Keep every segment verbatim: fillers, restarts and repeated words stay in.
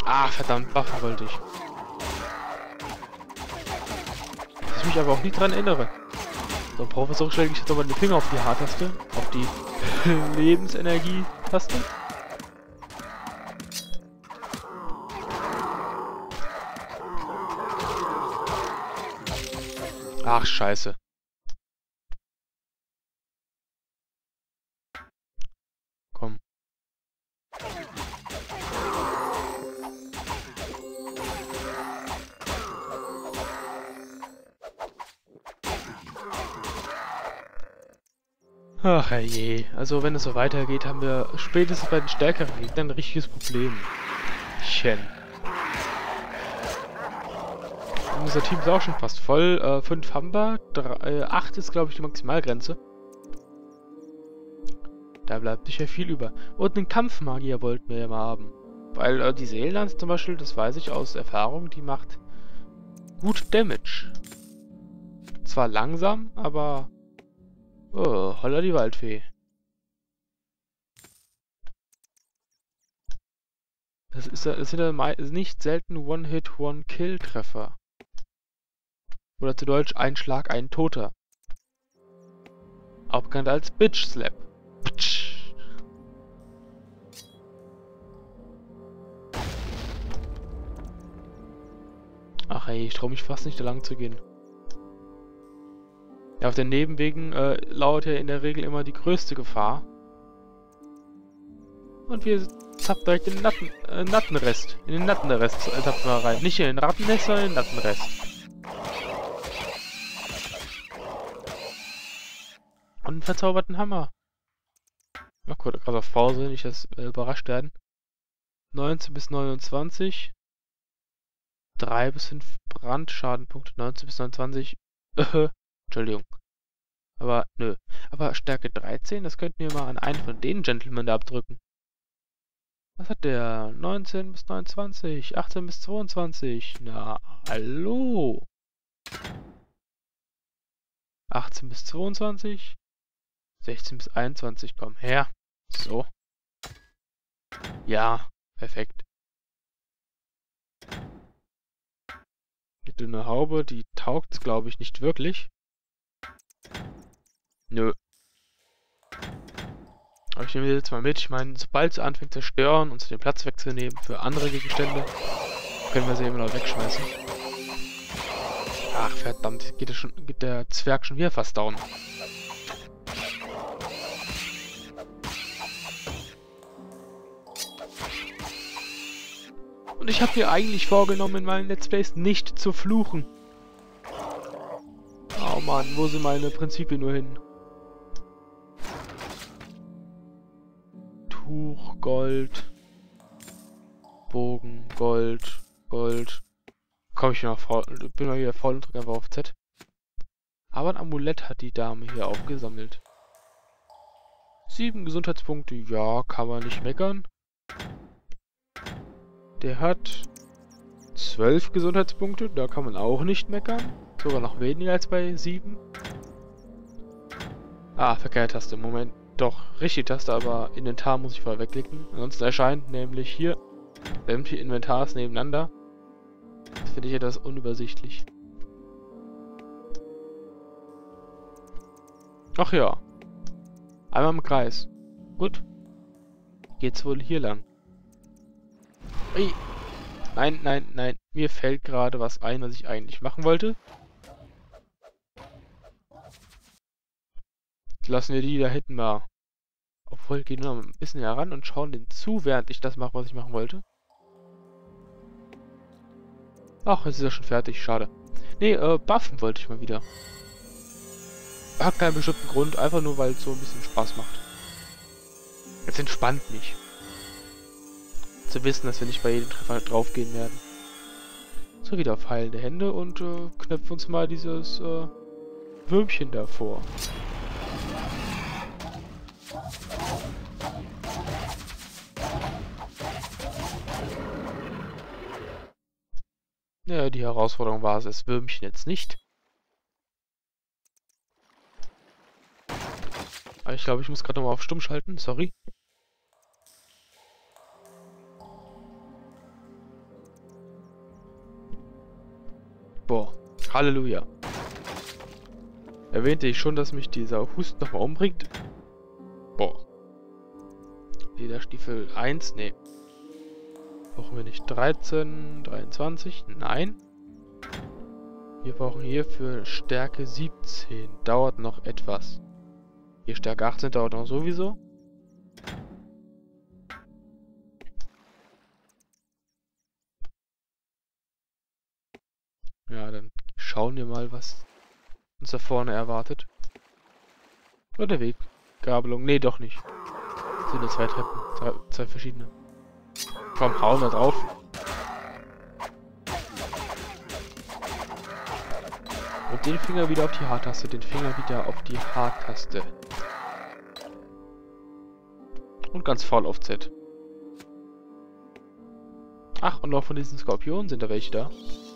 Ah, verdammt, buffen wollte ich. Dass ich mich aber auch nicht dran erinnere. So, Professor stelle ich jetzt nochmal den Finger auf die H-Taste. Auf die Lebensenergie-Taste. Ach, scheiße. Komm. Ach je, also wenn es so weitergeht, haben wir spätestens bei den stärkeren Gegnern ein richtiges Problem. Chen. Unser Team ist auch schon fast voll. Äh, fünf haben wir. Drei, äh, acht ist, glaube ich, die Maximalgrenze. Da bleibt sicher viel über. Und einen Kampfmagier wollten wir ja mal haben. Weil äh, die Seelenlanze zum Beispiel, das weiß ich aus Erfahrung, die macht gut Damage. Zwar langsam, aber... Oh, holla die Waldfee. Das, ist, das sind ja nicht selten One-Hit-One-Kill-Treffer. Oder zu Deutsch ein Schlag, ein Toter. Auch bekannt als Bitch Slap. Ptsch. Ach ey, ich traue mich fast nicht da lang zu gehen. Ja, auf den Nebenwegen äh, lauert ja in der Regel immer die größte Gefahr. Und wir zappt direkt in den Natten, äh, Nattenrest. In den Nattenrest äh, zappt mal rein. Nicht in den Rattennest, sondern in den Nattenrest. Und einen verzauberten Hammer. Ach gut, gerade auf Pause, nicht dass äh, überrascht werden. neunzehn bis neunundzwanzig. drei bis fünf Brandschadenpunkte. neunzehn bis neunundzwanzig. Äh, Entschuldigung. Aber, nö. Aber Stärke dreizehn, das könnten wir mal an einen von den Gentlemen da abdrücken. Was hat der? neunzehn bis neunundzwanzig. achtzehn bis zweiundzwanzig. Na, hallo. achtzehn bis zweiundzwanzig. sechzehn bis einundzwanzig. Komm her. So. Ja, perfekt. Die dünne Haube, die taugt, glaube ich, nicht wirklich. Nö. Aber ich nehme jetzt mal mit. Ich meine, sobald sie anfängt zu stören und zu den Platz wegzunehmen für andere Gegenstände, können wir sie immer noch wegschmeißen. Ach, verdammt. Geht, schon, geht der Zwerg schon wieder fast down. Und ich habe mir eigentlich vorgenommen, in meinen Let's Plays nicht zu fluchen. Oh Mann, wo sind meine Prinzipien nur hin? Tuch, Gold. Bogen, Gold, Gold. Komm ich noch faul, bin mal wieder faul und drücke einfach auf Z. Aber ein Amulett hat die Dame hier aufgesammelt. Sieben Gesundheitspunkte, ja, kann man nicht meckern. Der hat zwölf Gesundheitspunkte, da kann man auch nicht meckern. Sogar noch weniger als bei sieben. Ah, verkehrte Taste. Moment. Doch, richtige Taste, aber Inventar muss ich vorher wegklicken. Ansonsten erscheint nämlich hier sämtliche Inventars nebeneinander. Das finde ich etwas unübersichtlich. Ach ja. Einmal im Kreis. Gut. Geht's wohl hier lang. Ui. Nein, nein, nein. Mir fällt gerade was ein, was ich eigentlich machen wollte. Lassen wir die da hinten mal. Obwohl, gehen wir noch ein bisschen heran und schauen denen zu, während ich das mache, was ich machen wollte. Ach, es ist ja schon fertig. Schade. Nee, äh, buffen wollte ich mal wieder. Hat keinen bestimmten Grund. Einfach nur, weil es so ein bisschen Spaß macht. Es entspannt mich. Zu wissen, dass wir nicht bei jedem Treffer draufgehen werden. So, wieder auf heilende Hände und äh, knöpfen uns mal dieses äh, Würmchen davor. Ja, die Herausforderung war es, das Würmchen jetzt nicht. Aber ich glaube, ich muss gerade nochmal auf Stumm schalten, sorry. Halleluja. Erwähnte ich schon, dass mich dieser Husten nochmal umbringt? Boah. Lederstiefel eins? Nee. Brauchen wir nicht dreizehn, dreiundzwanzig? Nein. Wir brauchen hier für Stärke siebzehn. Dauert noch etwas. Hier Stärke achtzehn dauert noch sowieso. Ja, dann schauen wir mal, was uns da vorne erwartet. Oder Weg. Gabelung. Nee, doch nicht. Das sind nur zwei Treppen. Zwei, zwei verschiedene. Komm, hauen wir drauf. Und den Finger wieder auf die H-Taste. Den Finger wieder auf die H-Taste. Und ganz faul auf Z. Ach, und noch von diesen Skorpionen sind da welche da.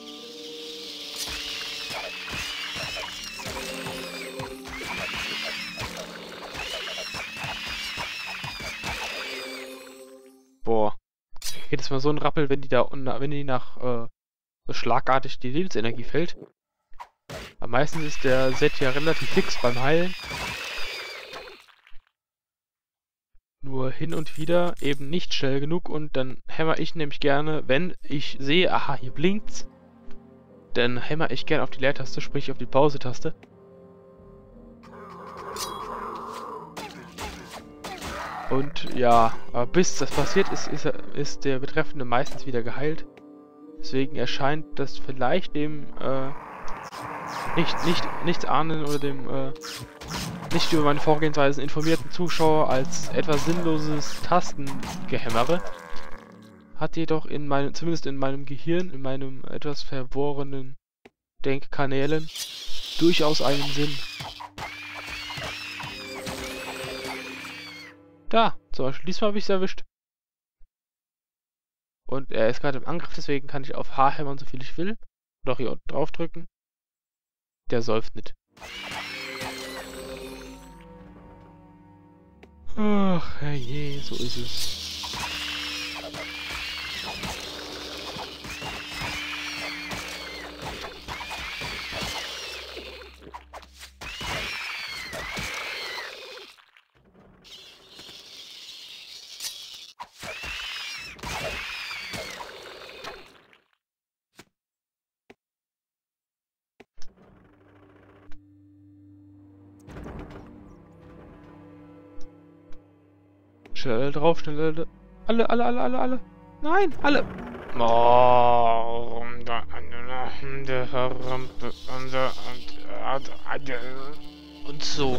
Boah. Jedes Mal so ein Rappel, wenn die da wenn die nach äh, so schlagartig die Lebensenergie fällt. Aber meistens ist der Set ja relativ fix beim Heilen. Nur hin und wieder eben nicht schnell genug und dann hämmer ich nämlich gerne, wenn ich sehe, aha, hier blinkt's, dann hämmer ich gerne auf die Leertaste, sprich auf die Pause-Taste. Und ja, aber bis das passiert ist, ist, ist der Betreffende meistens wieder geheilt. Deswegen erscheint das vielleicht dem äh, nicht, nicht, nichts ahnen oder dem äh, nicht über meine Vorgehensweisen informierten Zuschauer als etwas sinnloses Tastengehämmere. Hat jedoch in meinem, zumindest in meinem Gehirn, in meinem etwas verworrenen Denkkanälen durchaus einen Sinn. Da, zum Beispiel, diesmal habe ich es erwischt. Und er ist gerade im Angriff, deswegen kann ich auf H hämmern, so viel ich will. Oder hier drauf drücken. Der säuft nicht. Ach, herrje, so ist es. Schnell alle drauf, schnell alle. Alle, alle, alle, alle, alle. Nein, alle. Und so.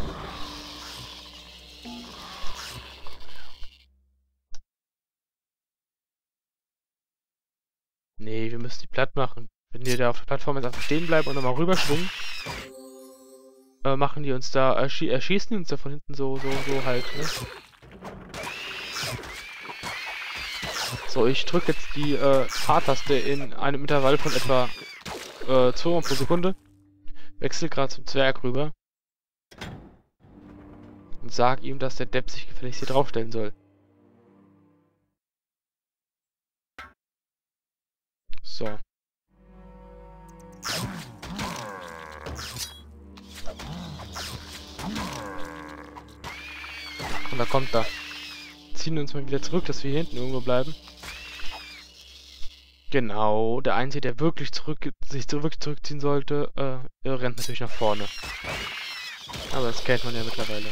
Nee, wir müssen die platt machen. Wenn wir da auf der Plattform jetzt einfach stehen bleiben und nochmal rüberschwingen, äh, machen die uns da, erschie erschießen die uns da von hinten so, so, so halt, ne? So, ich drücke jetzt die äh, H-Taste in einem Intervall von etwa äh, zwei Mal pro Sekunde. Wechsel gerade zum Zwerg rüber. Und sag ihm, dass der Depp sich gefälligst hier draufstellen soll. So. Und da kommt er. Ziehen uns mal wieder zurück, dass wir hier hinten irgendwo bleiben. Genau, der Einzige, der wirklich zurück, sich so wirklich zurückziehen sollte, äh, er rennt natürlich nach vorne. Aber das kennt man ja mittlerweile.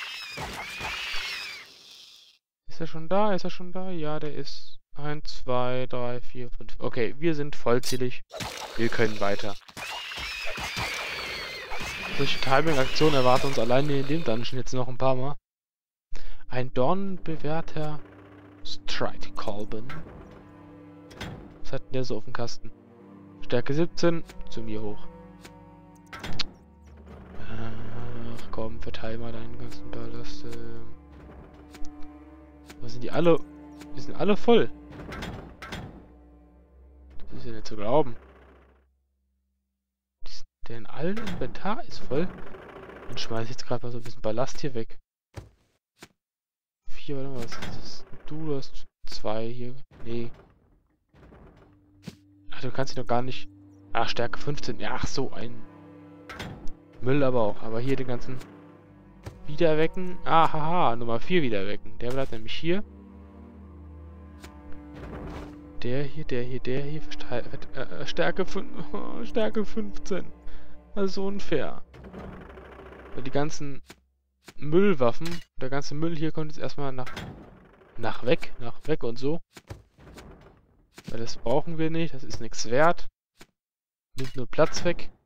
Ist er schon da? Ist er schon da? Ja, der ist eins, zwei, drei, vier, fünf. Okay, wir sind vollzählig. Wir können weiter. Solche Timing-Aktionen erwarten uns alleine in dem Dungeon jetzt noch ein paar Mal. Ein dornenbewehrter Stride-Kolben. Was hat denn der so auf dem Kasten? Stärke siebzehn, zu mir hoch. Ach komm, verteil mal deinen ganzen Ballast. Was sind die alle? Die sind alle voll. Das ist ja nicht zu glauben. Denn allen Inventar ist voll. Dann schmeiß ich jetzt gerade mal so ein bisschen Ballast hier weg. Vier, warte mal, was ist das? Du, du hast zwei hier. Nee. Ach, du kannst dich doch gar nicht... Ah, Stärke fünfzehn. Ja, ach so, ein Müll aber auch. Aber hier den ganzen Wiederwecken. Ah, haha, Nummer vier Wiederwecken. Der bleibt nämlich hier. Der hier, der hier, der hier. Äh, Stärke, Stärke fünfzehn. Also unfair. Weil die ganzen Müllwaffen, der ganze Müll hier kommt jetzt erstmal nach, nach weg, nach weg und so. Weil das brauchen wir nicht, das ist nichts wert. Nimmt nur Platz weg.